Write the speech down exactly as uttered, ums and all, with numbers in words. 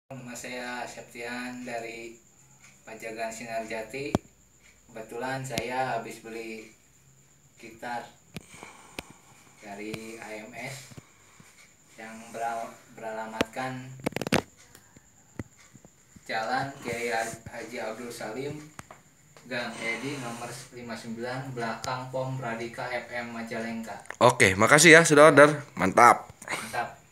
Nama saya Septian dari Pajagan Sinar Jati. Kebetulan saya habis beli gitar dari A M S yang beralamatkan Jalan Kiai Haji Abdul Salim, Gang Edi nomor lima puluh sembilan, belakang Pom Radika F M Majalengka. Oke, makasih ya sudah order. Mantap. Mantap.